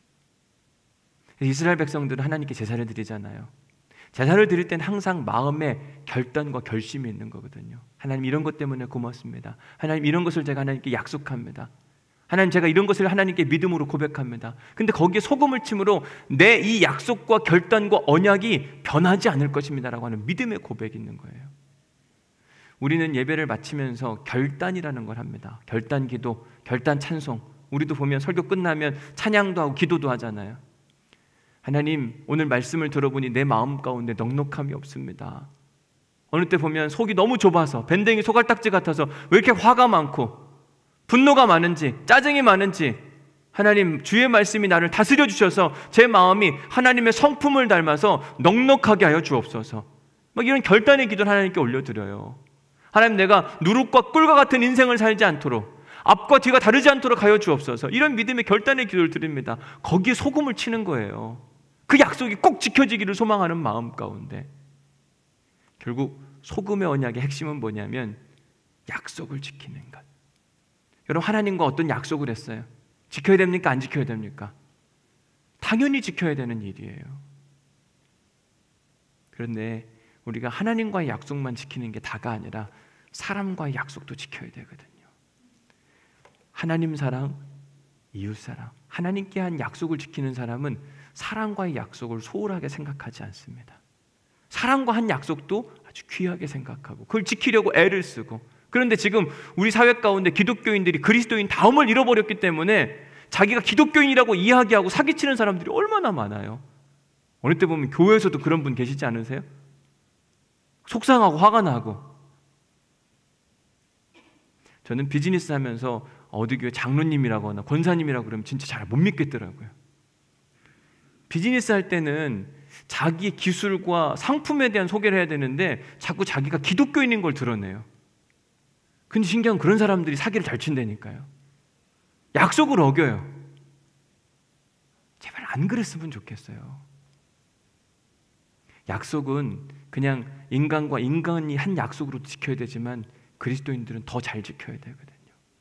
이스라엘 백성들은 하나님께 제사를 드리잖아요. 제사를 드릴 때는 항상 마음에 결단과 결심이 있는 거거든요. 하나님 이런 것 때문에 고맙습니다. 하나님 이런 것을 제가 하나님께 약속합니다. 하나님 제가 이런 것을 하나님께 믿음으로 고백합니다. 근데 거기에 소금을 침으로 내 이 약속과 결단과 언약이 변하지 않을 것입니다라고 하는 믿음의 고백이 있는 거예요. 우리는 예배를 마치면서 결단이라는 걸 합니다. 결단 기도, 결단 찬송. 우리도 보면 설교 끝나면 찬양도 하고 기도도 하잖아요. 하나님 오늘 말씀을 들어보니 내 마음 가운데 넉넉함이 없습니다. 어느 때 보면 속이 너무 좁아서 밴댕이 소갈딱지 같아서 왜 이렇게 화가 많고 분노가 많은지 짜증이 많은지 하나님 주의 말씀이 나를 다스려 주셔서 제 마음이 하나님의 성품을 닮아서 넉넉하게 하여 주옵소서. 막 이런 결단의 기도를 하나님께 올려드려요. 하나님 내가 누룩과 꿀과 같은 인생을 살지 않도록 앞과 뒤가 다르지 않도록 하여 주옵소서. 이런 믿음의 결단의 기도를 드립니다. 거기에 소금을 치는 거예요. 그 약속이 꼭 지켜지기를 소망하는 마음 가운데 결국 소금의 언약의 핵심은 뭐냐면 약속을 지키는 것. 여러분 하나님과 어떤 약속을 했어요? 지켜야 됩니까? 안 지켜야 됩니까? 당연히 지켜야 되는 일이에요. 그런데 우리가 하나님과의 약속만 지키는 게 다가 아니라 사람과의 약속도 지켜야 되거든요. 하나님 사랑, 이웃 사랑. 하나님께 한 약속을 지키는 사람은 사람과의 약속을 소홀하게 생각하지 않습니다. 사람과 한 약속도 아주 귀하게 생각하고 그걸 지키려고 애를 쓰고. 그런데 지금 우리 사회 가운데 기독교인들이 그리스도인 다움을 잃어버렸기 때문에 자기가 기독교인이라고 이야기하고 사기치는 사람들이 얼마나 많아요. 어느 때 보면 교회에서도 그런 분 계시지 않으세요? 속상하고 화가 나고. 저는 비즈니스 하면서 어디 교회 장로님이라거나 권사님이라고 그러면 진짜 잘 못 믿겠더라고요. 비즈니스 할 때는 자기 기술과 상품에 대한 소개를 해야 되는데 자꾸 자기가 기독교인인 걸 드러내요. 근데 신기한 그런 사람들이 사기를 잘 친다니까요. 약속을 어겨요. 제발 안 그랬으면 좋겠어요. 약속은 그냥 인간과 인간이 한 약속으로 지켜야 되지만 그리스도인들은 더 잘 지켜야 되거든요.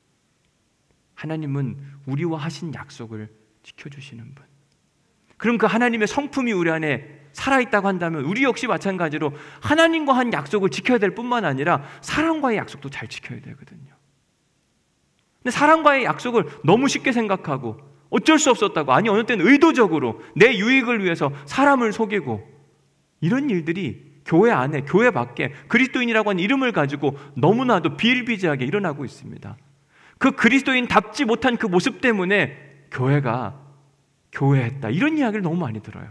하나님은 우리와 하신 약속을 지켜주시는 분. 그럼 그 하나님의 성품이 우리 안에 살아있다고 한다면 우리 역시 마찬가지로 하나님과 한 약속을 지켜야 될 뿐만 아니라 사람과의 약속도 잘 지켜야 되거든요. 근데 사람과의 약속을 너무 쉽게 생각하고 어쩔 수 없었다고, 아니 어느 때는 의도적으로 내 유익을 위해서 사람을 속이고, 이런 일들이 교회 안에 교회 밖에 그리스도인이라고 하는 이름을 가지고 너무나도 비일비재하게 일어나고 있습니다. 그 그리스도인답지 못한 그 모습 때문에 교회가 교회했다 이런 이야기를 너무 많이 들어요.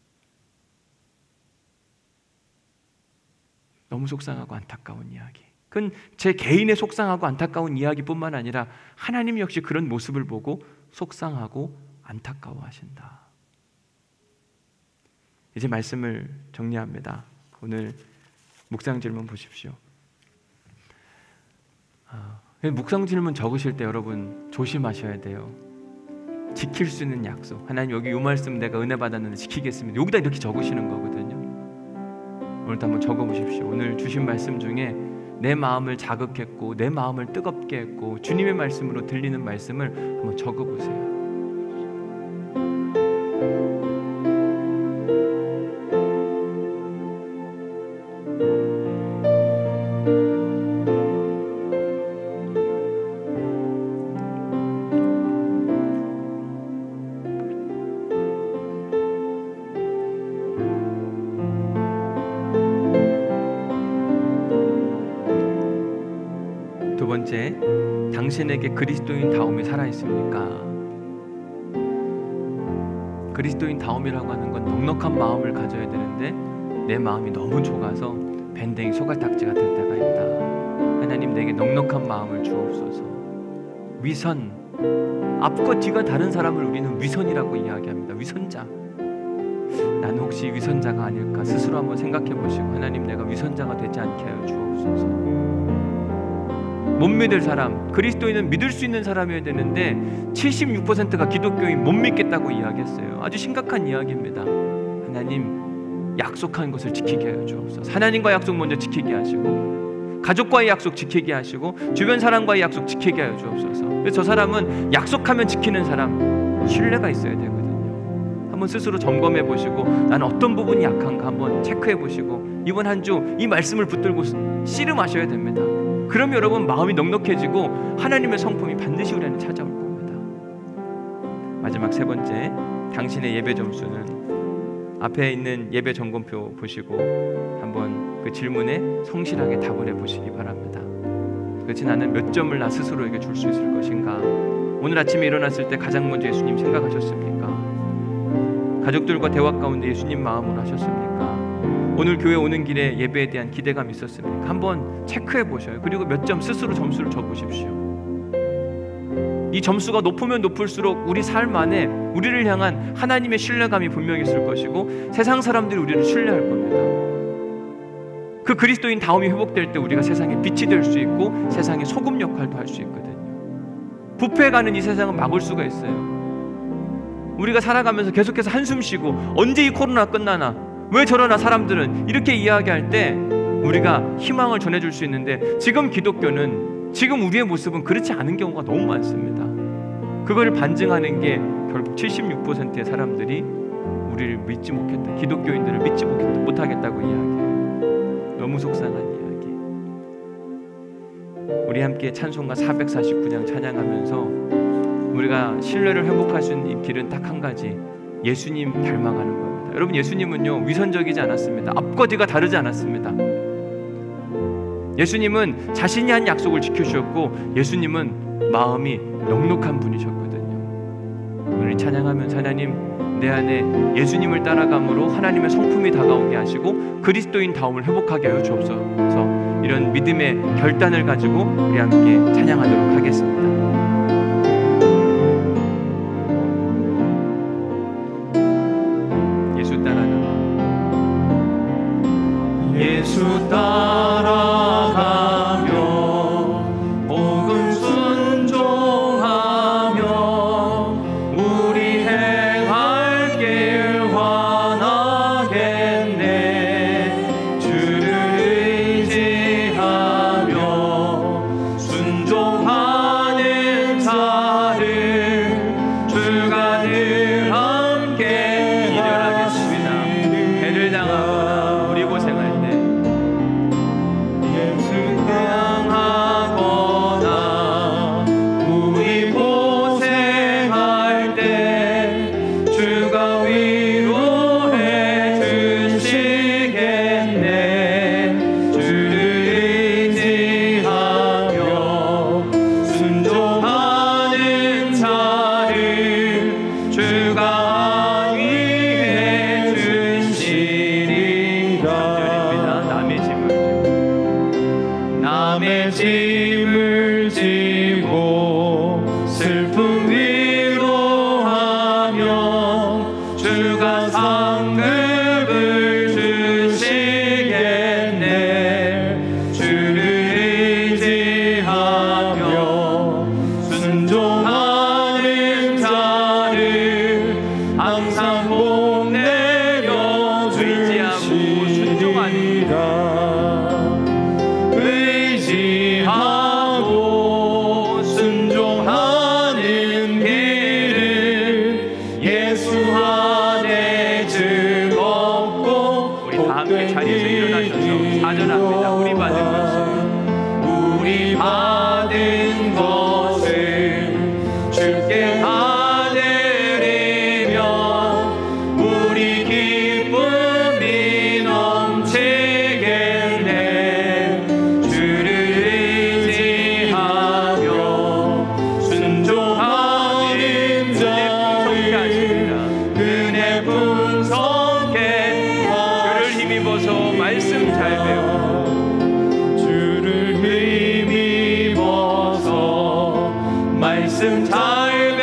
너무 속상하고 안타까운 이야기. 그건 제 개인의 속상하고 안타까운 이야기뿐만 아니라 하나님 역시 그런 모습을 보고 속상하고 안타까워하신다. 이제 말씀을 정리합니다. 오늘 묵상 질문 보십시오. 묵상 질문 적으실 때 여러분 조심하셔야 돼요. 지킬 수 있는 약속. 하나님 여기 이 말씀 내가 은혜 받았는데 지키겠습니다. 여기다 이렇게 적으시는 거거든요. 오늘도 한번 적어보십시오. 오늘 주신 말씀 중에 내 마음을 자극했고 내 마음을 뜨겁게 했고 주님의 말씀으로 들리는 말씀을 한번 적어보세요. 두 번째, 당신에게 그리스도인 다움이 살아있습니까? 그리스도인 다움이라고 하는 건 넉넉한 마음을 가져야 되는데 내 마음이 너무 좁아서 밴댕이 소갈딱지 같을 때가 있다. 하나님 내게 넉넉한 마음을 주옵소서. 위선, 앞과 뒤가 다른 사람을 우리는 위선이라고 이야기합니다. 위선자. 나는 혹시 위선자가 아닐까 스스로 한번 생각해 보시고 하나님 내가 위선자가 되지 않게 하여 주옵소서. 못 믿을 사람, 그리스도인은 믿을 수 있는 사람이어야 되는데 76%가 기독교인 못 믿겠다고 이야기했어요. 아주 심각한 이야기입니다. 하나님 약속한 것을 지키게 하여 주옵소서. 하나님과 약속 먼저 지키게 하시고 가족과의 약속 지키게 하시고 주변 사람과의 약속 지키게 하여 주옵소서. 그래서 저 사람은 약속하면 지키는 사람, 신뢰가 있어야 되거든요. 한번 스스로 점검해 보시고 나는 어떤 부분이 약한가 한번 체크해 보시고 이번 한 주 이 말씀을 붙들고 씨름하셔야 됩니다. 그럼 여러분 마음이 넉넉해지고 하나님의 성품이 반드시 우리 안에 찾아올 겁니다. 마지막 세 번째, 당신의 예배 점수는 앞에 있는 예배 점검표 보시고 한번 그 질문에 성실하게 답을 해보시기 바랍니다. 그렇지 나는 몇 점을 나 스스로에게 줄 수 있을 것인가? 오늘 아침에 일어났을 때 가장 먼저 예수님 생각하셨습니까? 가족들과 대화 가운데 예수님 마음으로 하셨습니까? 오늘 교회 오는 길에 예배에 대한 기대감이 있었습니까? 한번 체크해 보셔요. 그리고 몇 점 스스로 점수를 줘보십시오. 이 점수가 높으면 높을수록 우리 삶 안에 우리를 향한 하나님의 신뢰감이 분명히 있을 것이고 세상 사람들이 우리를 신뢰할 겁니다. 그 그리스도인 다움이 회복될 때 우리가 세상에 빛이 될 수 있고 세상의 소금 역할도 할 수 있거든요. 부패해가는 이 세상은 막을 수가 있어요. 우리가 살아가면서 계속해서 한숨 쉬고 언제 이 코로나 끝나나, 왜 저러나 사람들은 이렇게 이야기할 때 우리가 희망을 전해줄 수 있는데 지금 기독교는, 지금 우리의 모습은 그렇지 않은 경우가 너무 많습니다. 그거를 반증하는 게 결국 76%의 사람들이 우리를 믿지 못했다, 기독교인들을 믿지 못하겠다고 이야기해요. 너무 속상한 이야기. 우리 함께 찬송가 449장 찬양하면서 우리가 신뢰를 회복할 수 있는 이 길은 딱 한 가지, 예수님 닮아가는 겁니다. 여러분, 예수님은요 위선적이지 않았습니다. 앞과 뒤가 다르지 않았습니다. 예수님은 자신이 한 약속을 지켜주셨고 예수님은 마음이 넉넉한 분이셨거든요. 우리 찬양하면서 하나님, 내 안에 예수님을 따라감으로 하나님의 성품이 다가오게 하시고 그리스도인 다움을 회복하게 하여 주옵소서. 이런 믿음의 결단을 가지고 우리 함께 찬양하도록 하겠습니다. 예수 따라가며 복음 순종하며 우리 행할 길 환하겠네. 주를 의지하며 순종하는 자를 주가 늘 함께 이별하겠습니다. 배를 당하거나 우리 고생할 때 짐을 지고 슬픔 위로하며 주가 상급을 주시겠네. 주를 의지하며 순종하는 자를 항상 복 내려 주시리라. 순종하는 의지하고 순종하는 길은 예수 안에 즐겁고 우리 다 함께 자리에서 일어나셔서 사전합니다. 우리 받은 것을 주께 다 드리면 우리 기쁨이 넘치겠네. 주를 의지하며 순종하는 자를 은혜 풍성케 주를 힘입어서 말씀 잘 배우고 주를 힘입어서 말씀 잘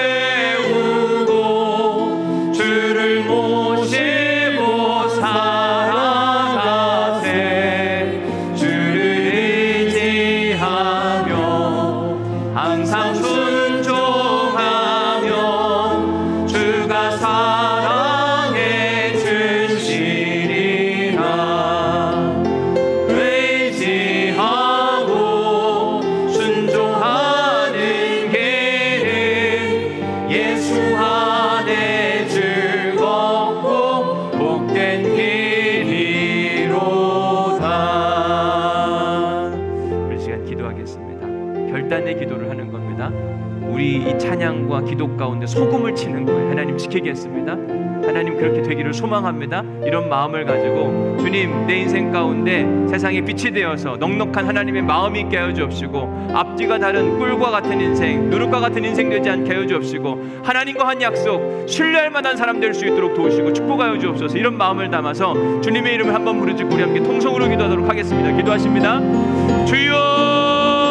배우고 주를 모시고 살아가세. 주를 의지하며 항상 순종하며 주가 사랑해 주시리라. 의지하고 결단의 기도를 하는 겁니다. 우리 이 찬양과 기도 가운데 소금을 치는 거예요. 하나님 지키겠습니다. 하나님 그렇게 되기를 소망합니다. 이런 마음을 가지고 주님, 내 인생 가운데 세상에 빛이 되어서 넉넉한 하나님의 마음이 있게 하여 주옵시고, 앞뒤가 다른 꿀과 같은 인생, 누룩과 같은 인생 되지 않게 하여 주옵시고, 하나님과 한 약속 신뢰할 만한 사람 될 수 있도록 도우시고 축복하여 주옵소서. 이런 마음을 담아서 주님의 이름을 한번 부르짖고 우리 함께 통성으로 기도하도록 하겠습니다. 기도하십니다. 주여,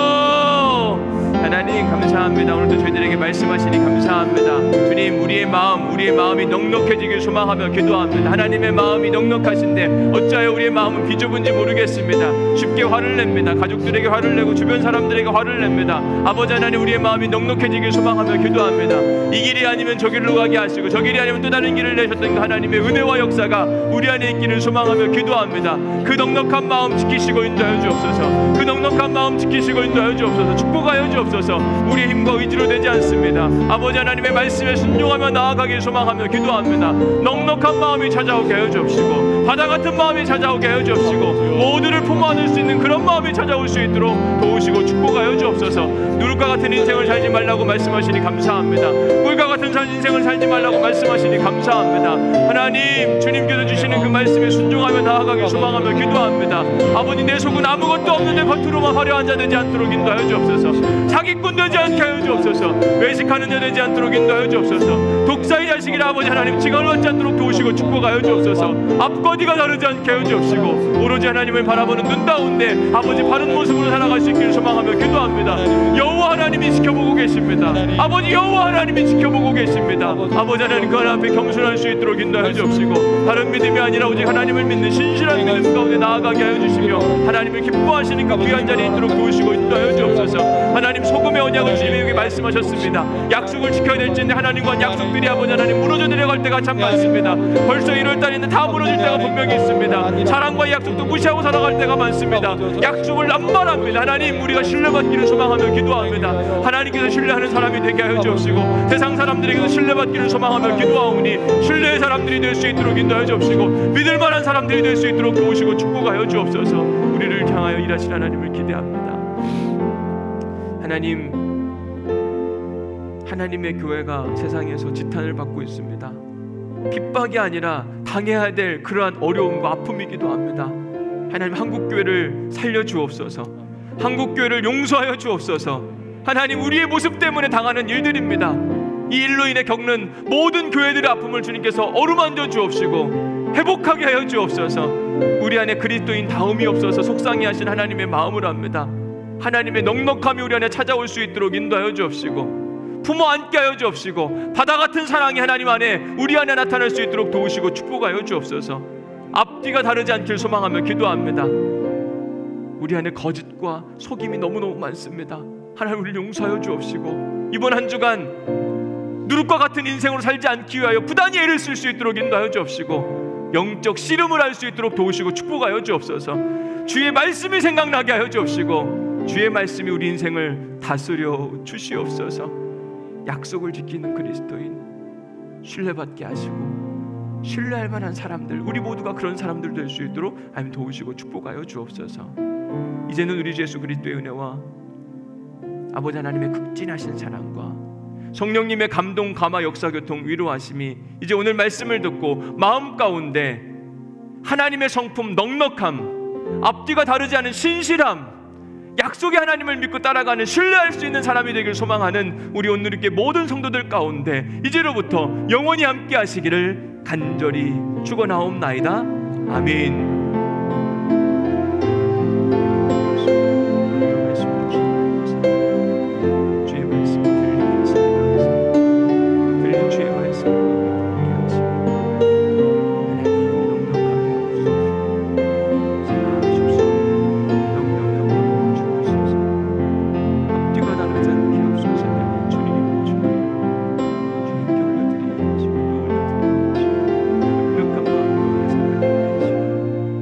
하나님 감사합니다. 오늘도 저희들에게 말씀하시니 감사합니다. 주님, 우리의 마음이 넉넉해지길 소망하며 기도합니다. 하나님의 마음이 넉넉하신데 어찌하여 우리의 마음은 비좁은지 모르겠습니다. 쉽게 화를 냅니다. 가족들에게 화를 내고 주변 사람들에게 화를 냅니다. 아버지 하나님, 우리의 마음이 넉넉해지길 소망하며 기도합니다. 이 길이 아니면 저 길로 가게 하시고, 저 길이 아니면 또 다른 길을 내셨던 그 하나님의 은혜와 역사가 우리 안에 있기를 소망하며 기도합니다. 그 넉넉한 마음 지키시고 인도하여 주옵소서. 그 넉넉한 마음 지키시고 인도하여 주옵소서. 축복하여 주옵소서. 우리의 힘과 의지로 되지 않습니다. 아버지 하나님의 말씀에 순종하며 나아가길 소망하며 기도합니다. 넉넉한 마음이 찾아오게 하여 주옵시고, 바다 같은 마음이 찾아오게 하여 주옵시고, 모두를 품어 안을 수 있는 그런 마음이 찾아올 수 있도록 도우시고 축복하여 주옵소서. 누룩과 같은 인생을 살지 말라고 말씀하시니 감사합니다. 꿀과 같은 인생을 살지 말라고 말씀하시니 감사합니다. 하나님, 주님께서 주시는 그 말씀에 순종하며 나아가길 소망하며 기도합니다. 아버님, 내 속은 아무것도 없는데 겉으로만 화려한 자 되지 않도록 인도하여 주옵소서. 사기꾼 되지 않게 하여 주옵소서. 외식하는 자 되지 않도록 인도하여 주옵소서. 독사의 자식이라 아버지 하나님 지각을 받지 않도록 도우시고 축복하여 주옵소서. 앞뒤가 다르지 않게 하여 주옵시고, 오로지 하나님을 바라보는 눈 가운데 아버지 바른 모습으로 살아갈 수 있기를 소망하며 기도합니다. 여호와 하나님이 지켜보고 계십니다. 아버지, 여호와 하나님이 지켜보고 계십니다. 아버지 하나님, 그 하나님 앞에 겸손할 수 있도록 인도하여 주옵시고, 다른 믿음이 아니라 오직 하나님을 믿는 신실한 믿음 가운데 나아가게 하여 주시며, 하나님을 기뻐하시는 그 귀한 자리에 있도록 도우시고 인도하여 주옵소서. 하나님, 소금의 언약을 주님에게 말씀하셨습니다. 약속을 지켜야 될지인데 하나님과 약속들이 아버지 하나님 무너져 내려갈 때가 참 많습니다. 벌써 1월달인데 다 무너질 때가 분명히 있습니다. 사랑과의 약속도 무시하고 살아갈 때가 많습니다. 약속을 남발합니다. 하나님, 우리가 신뢰받기를 소망하며 기도합니다. 하나님께서 신뢰하는 사람이 되게 하여 주옵시고, 세상 사람들에게도 신뢰받기를 소망하며 기도하오니 신뢰의 사람들이 될 수 있도록 인도하여 주옵시고, 믿을 만한 사람들이 될 수 있도록 도우시고 축복하여 주옵소서. 우리를 향하여 일하신 하나님을 기대합니다. 하나님, 하나님의 교회가 세상에서 지탄을 받고 있습니다. 핍박이 아니라 당해야 될 그러한 어려움과 아픔이기도 합니다. 하나님, 한국교회를 살려주옵소서. 한국교회를 용서하여 주옵소서. 하나님, 우리의 모습 때문에 당하는 일들입니다. 이 일로 인해 겪는 모든 교회들의 아픔을 주님께서 어루만져 주옵시고 회복하게 하여 주옵소서. 우리 안에 그리스도인 다움이 없어서 속상해하신 하나님의 마음을 압니다. 하나님의 넉넉함이 우리 안에 찾아올 수 있도록 인도하여 주옵시고, 품어 안게 하여 주옵시고, 바다 같은 사랑이 하나님 안에 우리 안에 나타날 수 있도록 도우시고 축복하여 주옵소서. 앞뒤가 다르지 않길 소망하며 기도합니다. 우리 안에 거짓과 속임이 너무너무 많습니다. 하나님, 우리를 용서하여 주옵시고, 이번 한 주간 누룩과 같은 인생으로 살지 않기 위하여 부단히 애를 쓸 수 있도록 인도하여 주옵시고, 영적 씨름을 할 수 있도록 도우시고 축복하여 주옵소서. 주의 말씀이 생각나게 하여 주옵시고, 주의 말씀이 우리 인생을 다스려 주시옵소서. 약속을 지키는 그리스도인, 신뢰받게 하시고 신뢰할 만한 사람들, 우리 모두가 그런 사람들 될 수 있도록 하나님 도우시고 축복하여 주옵소서. 이제는 우리 주 예수 그리스도의 은혜와 아버지 하나님의 극진하신 사랑과 성령님의 감동, 감화, 역사, 교통, 위로하심이 이제 오늘 말씀을 듣고 마음 가운데 하나님의 성품, 넉넉함, 앞뒤가 다르지 않은 신실함, 약속의 하나님을 믿고 따라가는 신뢰할 수 있는 사람이 되길 소망하는 우리 오늘의 모든 성도들 가운데 이제로부터 영원히 함께 하시기를 간절히 축원하옵나이다. 아멘.